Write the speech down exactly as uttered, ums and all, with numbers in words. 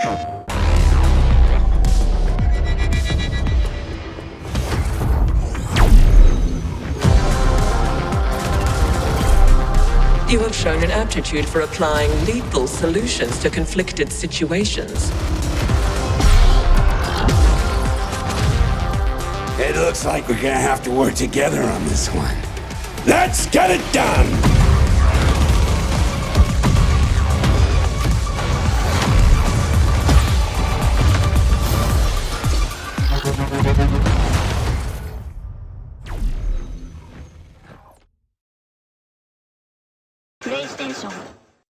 You have shown an aptitude for applying lethal solutions to conflicted situations. It looks like we're gonna have to work together on this one. Let's get it done!